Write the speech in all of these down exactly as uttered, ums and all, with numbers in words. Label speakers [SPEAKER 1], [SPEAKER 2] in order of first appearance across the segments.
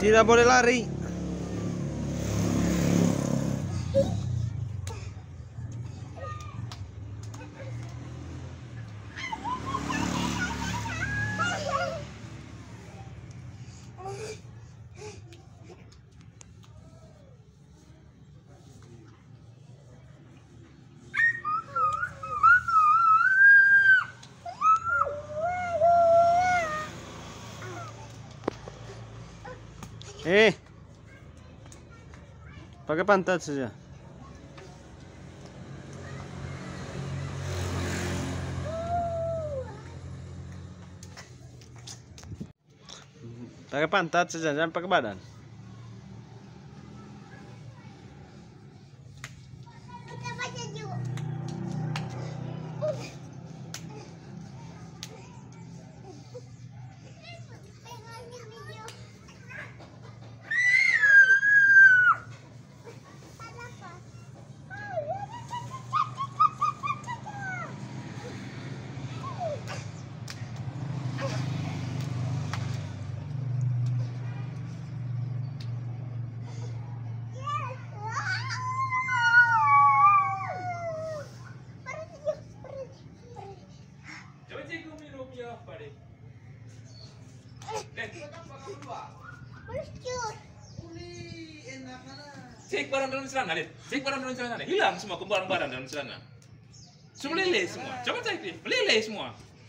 [SPEAKER 1] Tidak boleh lari. Eh, pakai pantat saja. Pakai pantat saja, jangan pakai badan.
[SPEAKER 2] Cek barang dalam celana, lihat. Cek barang dalam celana, hilang semua barang-barang dalam celana. Semua meleleh semua. Coba cek deh, meleleh semua.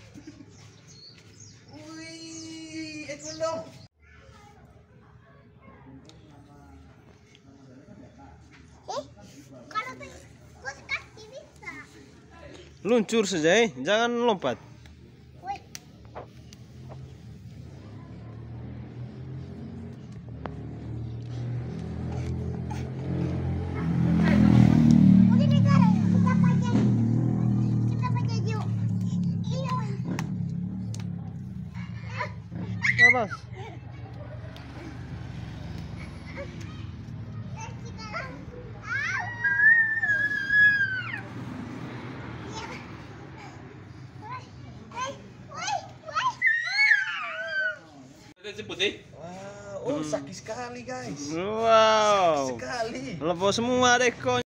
[SPEAKER 3] Wih, itu dong.
[SPEAKER 4] Eh, kalau terus kaki bisa.
[SPEAKER 1] Luncur saja, eh. Jangan lompat.
[SPEAKER 4] Woi. Oke, sekarang kita pakai kita pakai yuk. Iya.
[SPEAKER 1] Awas.
[SPEAKER 2] Jemput deh.
[SPEAKER 3] Wow, oh sakit sekali guys.
[SPEAKER 1] Wow.
[SPEAKER 3] Sakit sekali.
[SPEAKER 1] Lepas semua deh,